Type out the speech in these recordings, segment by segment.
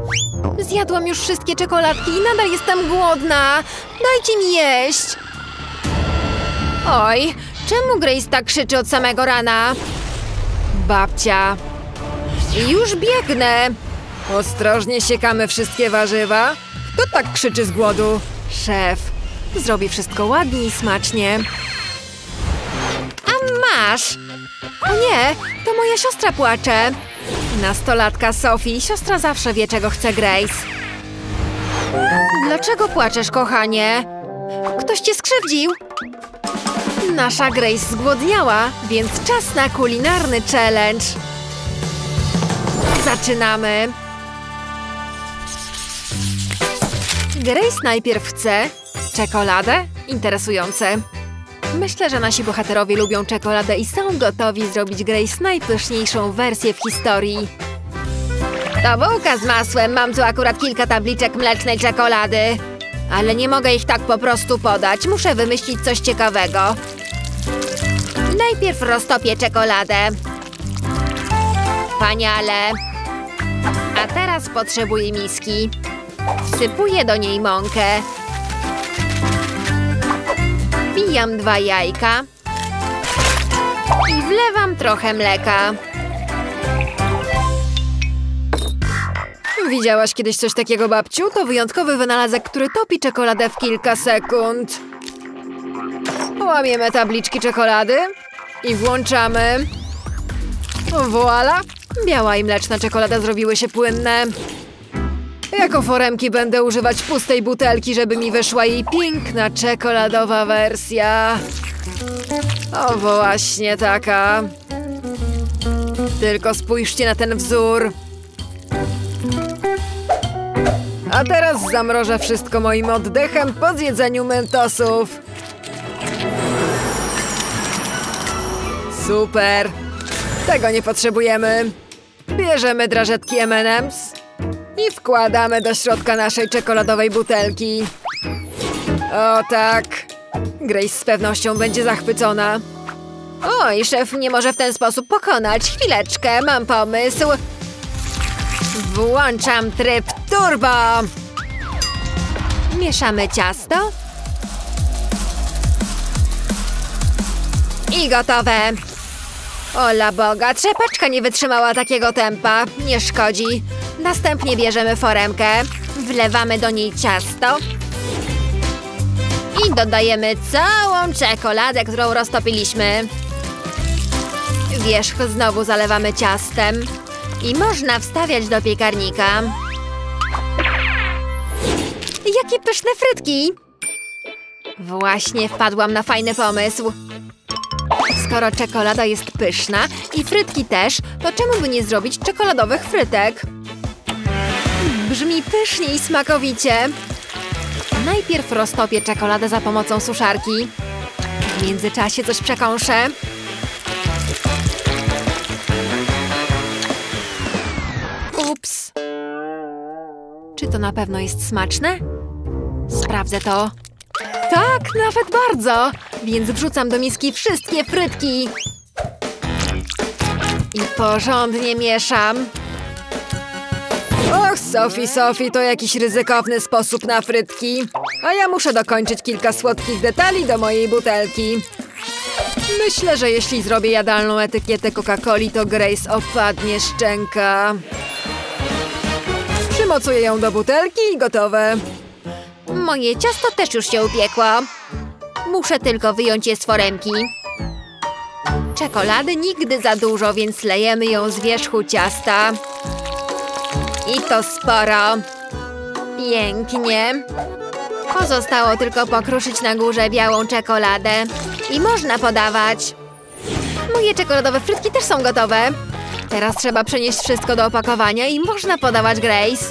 Zjadłam już wszystkie czekoladki i nadal jestem głodna. Dajcie mi jeść. Oj, czemu Grace tak krzyczy od samego rana? Babcia. Już biegnę. Ostrożnie siekamy wszystkie warzywa. Kto tak krzyczy z głodu? Szef. Zrobi wszystko ładnie i smacznie. A masz! O nie, to moja siostra płacze. Nastolatka Sophie. Siostra zawsze wie, czego chce Grace. Dlaczego płaczesz, kochanie? Ktoś cię skrzywdził? Nasza Grace zgłodniała, więc czas na kulinarny challenge. Zaczynamy. Grace najpierw chce czekoladę? Interesujące. Myślę, że nasi bohaterowie lubią czekoladę i są gotowi zrobić Grace najpyszniejszą wersję w historii. To bułka z masłem. Mam tu akurat kilka tabliczek mlecznej czekolady. Ale nie mogę ich tak po prostu podać. Muszę wymyślić coś ciekawego. Najpierw roztopię czekoladę. Wspaniale. A teraz potrzebuję miski. Wsypuję do niej mąkę. Wbijam 2 jajka. I wlewam trochę mleka. Widziałaś kiedyś coś takiego, babciu? To wyjątkowy wynalazek, który topi czekoladę w kilka sekund. Łamiemy tabliczki czekolady i włączamy. Voila! Biała i mleczna czekolada zrobiły się płynne. Jako foremki będę używać pustej butelki, żeby mi wyszła jej piękna czekoladowa wersja. O, właśnie taka. Tylko spójrzcie na ten wzór. A teraz zamrożę wszystko moim oddechem po zjedzeniu mentosów. Super! Tego nie potrzebujemy. Bierzemy drażetki M&M's i wkładamy do środka naszej czekoladowej butelki. O tak! Grace z pewnością będzie zachwycona. Oj, szef nie może w ten sposób pokonać. Chwileczkę, mam pomysł. Włączam tryb turbo. Mieszamy ciasto. I gotowe. Ola Boga, trzepaczka nie wytrzymała takiego tempa. Nie szkodzi. Następnie bierzemy foremkę. Wlewamy do niej ciasto. I dodajemy całą czekoladę, którą roztopiliśmy. Wierzch znowu zalewamy ciastem. I można wstawiać do piekarnika. Jakie pyszne frytki! Właśnie wpadłam na fajny pomysł. Skoro czekolada jest pyszna i frytki też, to czemu by nie zrobić czekoladowych frytek? Brzmi pysznie i smakowicie. Najpierw roztopię czekoladę za pomocą suszarki. W międzyczasie coś przekąszę. Ups. Czy to na pewno jest smaczne? Sprawdzę to. Tak, nawet bardzo. Więc wrzucam do miski wszystkie frytki. I porządnie mieszam. Och, Sophie, to jakiś ryzykowny sposób na frytki. A ja muszę dokończyć kilka słodkich detali do mojej butelki. Myślę, że jeśli zrobię jadalną etykietę Coca-Coli, to Grace opadnie szczęka. Przymocuję ją do butelki i gotowe. Moje ciasto też już się upiekło. Muszę tylko wyjąć je z foremki. Czekolady nigdy za dużo, więc lejemy ją z wierzchu ciasta. I to sporo. Pięknie. Pozostało tylko pokruszyć na górze białą czekoladę. I można podawać. Moje czekoladowe frytki też są gotowe. Teraz trzeba przenieść wszystko do opakowania i można podawać Grace.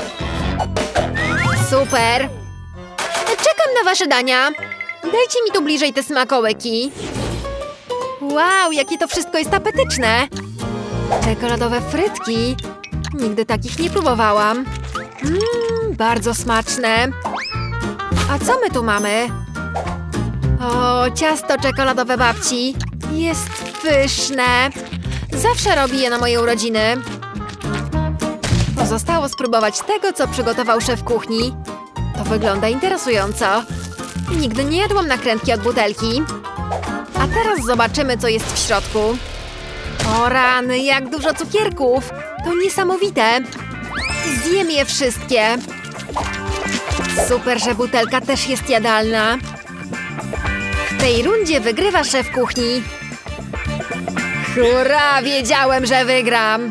Super. Czekam na wasze dania. Dajcie mi tu bliżej te smakołyki. Wow, jakie to wszystko jest apetyczne. Czekoladowe frytki. Nigdy takich nie próbowałam. Bardzo smaczne. A co my tu mamy? O, ciasto czekoladowe babci. Jest pyszne. Zawsze robi je na moje urodziny. Zostało spróbować tego, co przygotował szef kuchni. To wygląda interesująco. Nigdy nie jadłam nakrętki od butelki. A teraz zobaczymy, co jest w środku. O rany, jak dużo cukierków! To niesamowite! Zjem je wszystkie. Super, że butelka też jest jadalna. W tej rundzie wygrywa szef kuchni. Hurra! Wiedziałem, że wygram!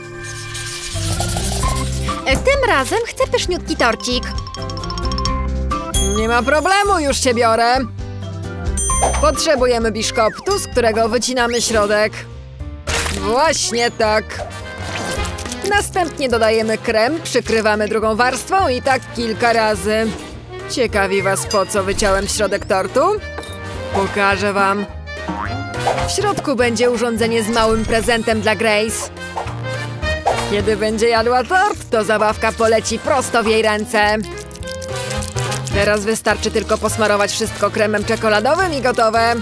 Tym razem chcę pyszniutki torcik. Nie ma problemu, już cię biorę. Potrzebujemy biszkoptu, z którego wycinamy środek. Właśnie tak. Następnie dodajemy krem, przykrywamy drugą warstwą i tak kilka razy. Ciekawi was, po co wyciąłem środek tortu? Pokażę wam. W środku będzie urządzenie z małym prezentem dla Grace. Kiedy będzie jadła tort, to zabawka poleci prosto w jej ręce. Teraz wystarczy tylko posmarować wszystko kremem czekoladowym i gotowe.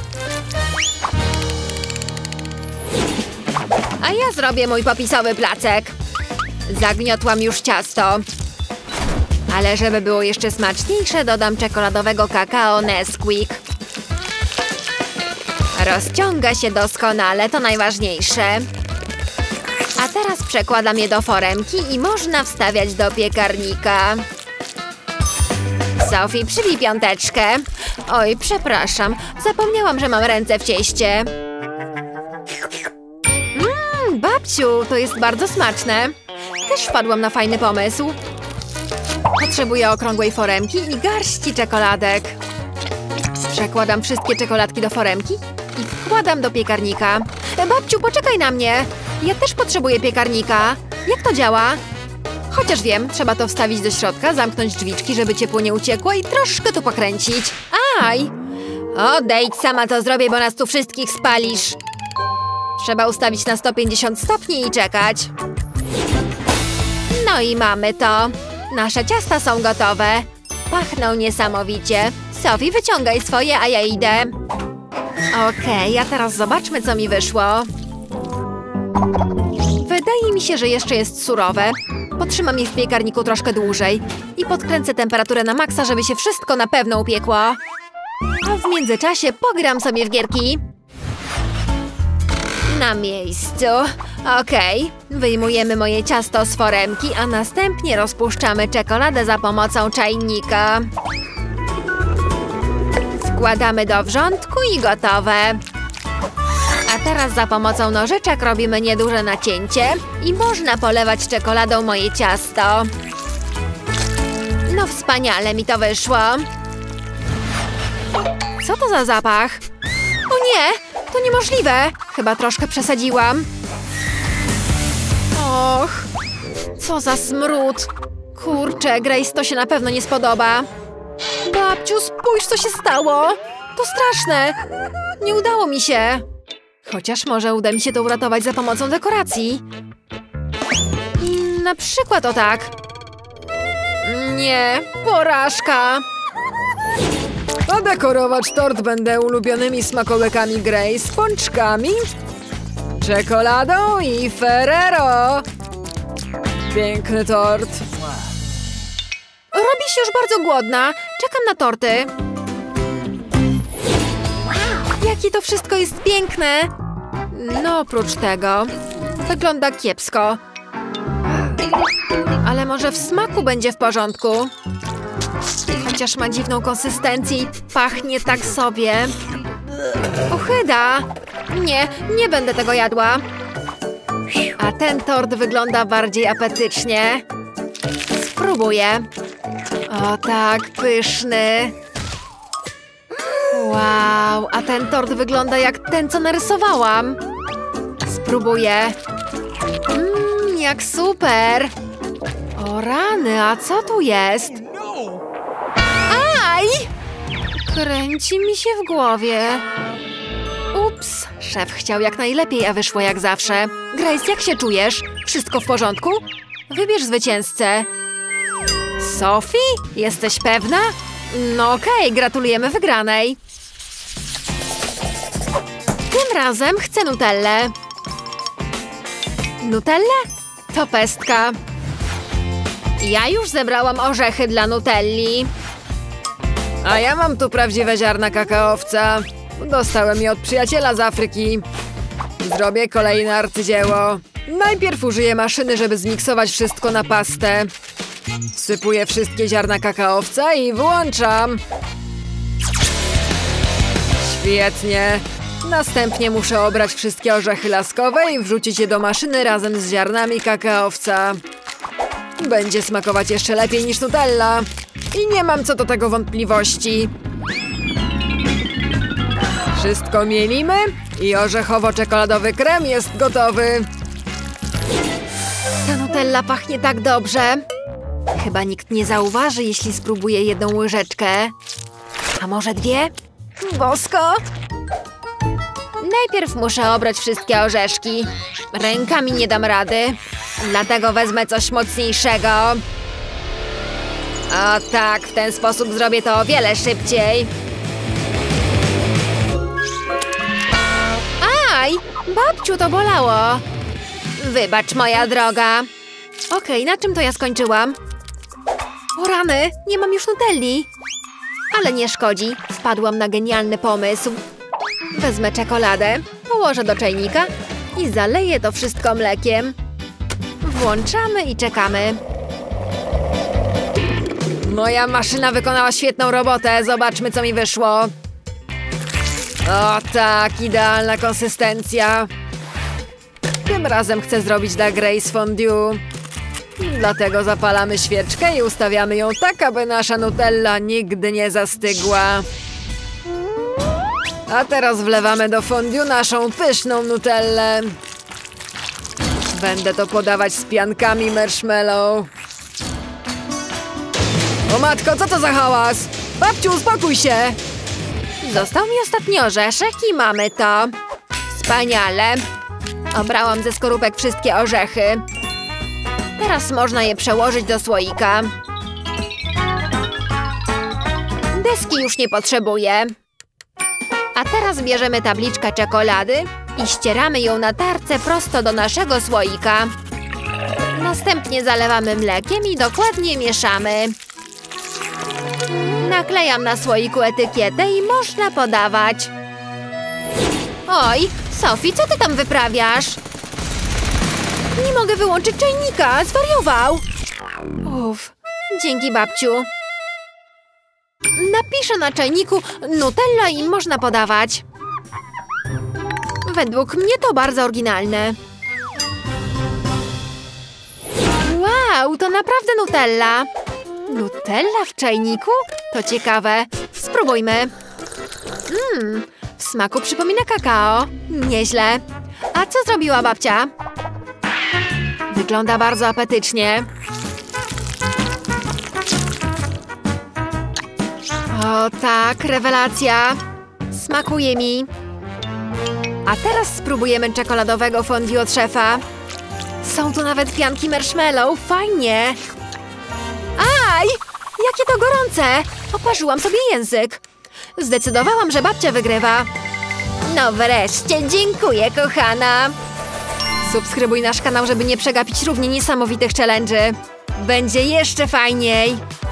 A ja zrobię mój popisowy placek. Zagniotłam już ciasto. Ale żeby było jeszcze smaczniejsze, dodam czekoladowego kakao Nesquik. Rozciąga się doskonale, to najważniejsze. A teraz przekładam je do foremki i można wstawiać do piekarnika. Sophie, przybij piąteczkę. Oj, przepraszam, zapomniałam, że mam ręce w cieście. Babciu, to jest bardzo smaczne. Też wpadłam na fajny pomysł. Potrzebuję okrągłej foremki i garści czekoladek. Przekładam wszystkie czekoladki do foremki i wkładam do piekarnika. Babciu, poczekaj na mnie. Ja też potrzebuję piekarnika. Jak to działa? Chociaż wiem, trzeba to wstawić do środka, zamknąć drzwiczki, żeby ciepło nie uciekło i troszkę tu pokręcić. Aj! Odejdź, sama to zrobię, bo nas tu wszystkich spalisz. Trzeba ustawić na 150 stopni i czekać. No i mamy to. Nasze ciasta są gotowe. Pachną niesamowicie. Sophie, wyciągaj swoje, a ja idę. Okej, a teraz zobaczmy, co mi wyszło. Wydaje mi się, że jeszcze jest surowe. Potrzymam je w piekarniku troszkę dłużej i podkręcę temperaturę na maksa, żeby się wszystko na pewno upiekło. A w międzyczasie pogram sobie w gierki. Na miejscu. Okej, wyjmujemy moje ciasto z foremki, a następnie rozpuszczamy czekoladę za pomocą czajnika. Wkładamy do wrzątku i gotowe. A teraz za pomocą nożyczek robimy nieduże nacięcie i można polewać czekoladą moje ciasto. No wspaniale mi to wyszło. Co to za zapach? O nie, to niemożliwe. Chyba troszkę przesadziłam. Och, co za smród. Kurczę, Grace to się na pewno nie spodoba. Babciu, spójrz, co się stało. To straszne. Nie udało mi się. Chociaż może uda mi się to uratować za pomocą dekoracji. Na przykład o tak. Nie, porażka. A dekorować tort będę ulubionymi smakołykami Grace, pączkami, czekoladą i Ferrero. Piękny tort. Robi się już bardzo głodna. Czekam na torty. Jakie to wszystko jest piękne. No oprócz tego wygląda kiepsko. Ale może w smaku będzie w porządku. Chociaż ma dziwną konsystencję i pachnie tak sobie. Ochyda. Nie będę tego jadła. A ten tort wygląda bardziej apetycznie. Spróbuję. O tak, pyszny. Wow, a ten tort wygląda jak ten, co narysowałam. Spróbuję. Jak super. O rany, a co tu jest? Aj! Kręci mi się w głowie. Ups, szef chciał jak najlepiej, a wyszło jak zawsze. Grace, jak się czujesz? Wszystko w porządku? Wybierz zwycięzcę. Sophie? Jesteś pewna? No okej, gratulujemy wygranej. Tym razem chcę Nutellę. Nutellę? To pestka. Ja już zebrałam orzechy dla Nutelli. A ja mam tu prawdziwe ziarna kakaowca. Dostałem je od przyjaciela z Afryki. Zrobię kolejne arcydzieło. Najpierw użyję maszyny, żeby zmiksować wszystko na pastę. Wsypuję wszystkie ziarna kakaowca i włączam. Świetnie. Następnie muszę obrać wszystkie orzechy laskowe i wrzucić je do maszyny razem z ziarnami kakaowca. Będzie smakować jeszcze lepiej niż Nutella. I nie mam co do tego wątpliwości. Wszystko mielimy i orzechowo-czekoladowy krem jest gotowy. Ta Nutella pachnie tak dobrze. Chyba nikt nie zauważy, jeśli spróbuję jedną łyżeczkę. A może dwie? Bosko! Najpierw muszę obrać wszystkie orzeszki. Rękami nie dam rady. Dlatego wezmę coś mocniejszego. O tak, w ten sposób zrobię to o wiele szybciej. Aj! Babciu, to bolało. Wybacz, moja droga. Okej, na czym to ja skończyłam? O rany, nie mam już Nutelli. Ale nie szkodzi, wpadłam na genialny pomysł. Wezmę czekoladę, położę do czajnika i zaleję to wszystko mlekiem. Włączamy i czekamy. Moja maszyna wykonała świetną robotę. Zobaczmy, co mi wyszło. O tak, idealna konsystencja. Tym razem chcę zrobić dla Grace fondue. Dlatego zapalamy świeczkę i ustawiamy ją tak, aby nasza Nutella nigdy nie zastygła. A teraz wlewamy do fondue naszą pyszną Nutellę. Będę to podawać z piankami marshmallow. O matko, co to za hałas? Babciu, uspokój się! Został mi ostatni orzeszek i mamy to. Wspaniale. Obrałam ze skorupek wszystkie orzechy. Teraz można je przełożyć do słoika. Deski już nie potrzebuję. A teraz bierzemy tabliczkę czekolady i ścieramy ją na tarce prosto do naszego słoika. Następnie zalewamy mlekiem i dokładnie mieszamy. Naklejam na słoiku etykietę i można podawać. Oj, Sophie, co ty tam wyprawiasz? Nie mogę wyłączyć czajnika, zwariował. Uff, dzięki babciu. Napiszę na czajniku Nutella i można podawać. Według mnie to bardzo oryginalne. Wow, to naprawdę Nutella. Nutella w czajniku? To ciekawe. Spróbujmy. W smaku przypomina kakao. Nieźle. A co zrobiła babcia? Wygląda bardzo apetycznie. O tak, rewelacja. Smakuje mi. A teraz spróbujemy czekoladowego fondue od szefa. Są tu nawet pianki marshmallow. Fajnie. Aj! Jakie to gorące! Oparzyłam sobie język. Zdecydowałam, że babcia wygrywa. No wreszcie, dziękuję, kochana. Subskrybuj nasz kanał, żeby nie przegapić równie niesamowitych challenge'y. Będzie jeszcze fajniej.